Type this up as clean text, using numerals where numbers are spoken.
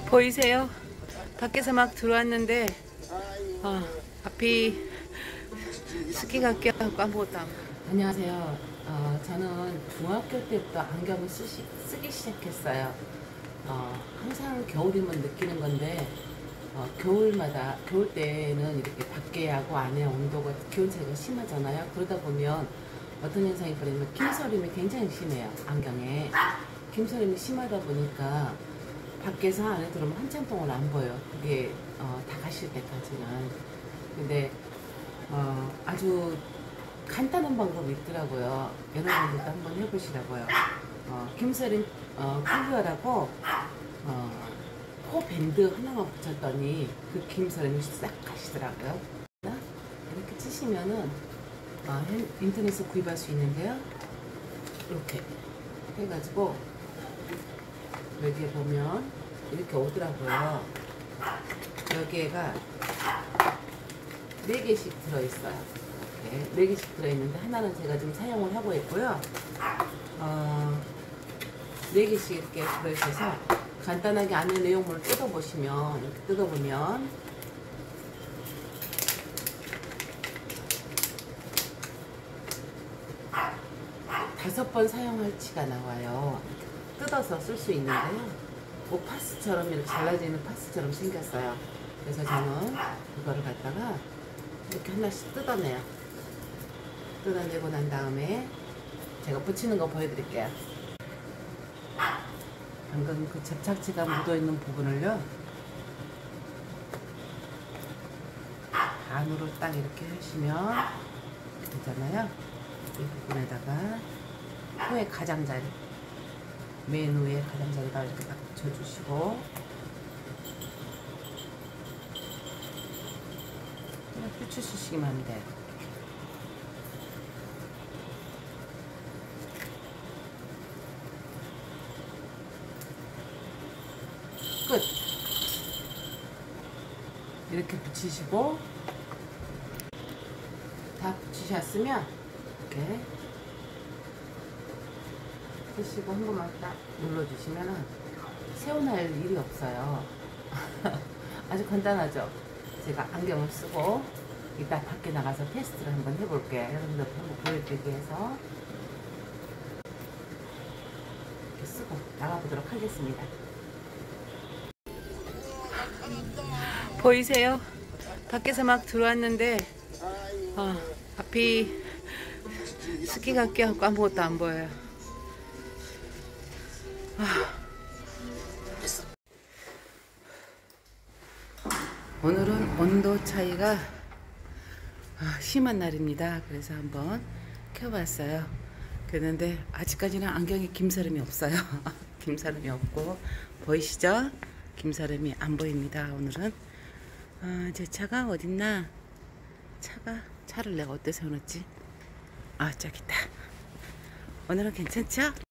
보이세요? 밖에서 막 들어왔는데 앞이 스키 같게 하고 아무것도 안 보여. 안녕하세요. 저는 중학교 때부터 안경을 쓰기 시작했어요. 항상 겨울이면 느끼는 건데, 겨울 때는 이렇게 밖에하고 안에 온도가 기온 차이가 심하잖아요. 그러다 보면 어떤 현상이 벌어지면 김서림이 굉장히 심해요. 안경에. 김서림이 심하다 보니까 밖에서 안에 들어오면 한참 동안 안 보여. 그게 다 가실 때까지는. 근데 아주 간단한 방법이 있더라고요. 여러분들도 한번 해보시라고요. 김서림 클리어라고 코 밴드 하나만 붙였더니 그 김서림이 싹 가시더라고요. 이렇게 치시면은 인터넷에서 구입할 수 있는데요. 이렇게 해가지고 여기에 보면 이렇게 오더라고요. 여기에가 4개씩 들어있어요. 이렇게 4개씩 들어있는데 하나는 제가 지금 사용을 하고 있고요. 4개씩 이렇게 들어있어서 간단하게 안에 내용물을 뜯어보시면, 이렇게 뜯어보면 다섯 번 사용할치가 나와요. 뜯어서 쓸 수 있는데요. 뭐 파스처럼 이렇게 잘라지는 파스처럼 생겼어요. 그래서 저는 이거를 갖다가 이렇게 하나씩 뜯어내요. 뜯어내고 난 다음에 제가 붙이는 거 보여드릴게요. 방금 그 접착제가 묻어있는 부분을요, 반으로 딱 이렇게 하시면 되잖아요. 이 부분에다가 코의 가장자리, 맨 위에 가장자리가 이렇게 딱 붙여주시고, 그냥 붙여주시기만 하면 돼요. 끝. 이렇게 붙이시고, 다 붙이셨으면 이렇게 쓰시고 한 번만 딱 눌러주시면은 세워날 일이 없어요. 아주 간단하죠. 제가 안경을 쓰고 이따 밖에 나가서 테스트를 한번 해볼게요. 여러분들 한번 보여드리기 위해서 이렇게 쓰고 나가보도록 하겠습니다. 보이세요? 밖에서 막 들어왔는데 앞이 스키 같게 하고 아무것도 안 보여요. 오늘은 온도 차이가 심한 날입니다. 그래서 한번 켜봤어요. 그런데 아직까지는 안경에 김서림이 없어요. 김서림이 없고, 보이시죠? 김서림이 안 보입니다. 오늘은 제 차가 어딨나? 차를 내가 어디에 세워놨지? 저기 있다. 오늘은 괜찮죠?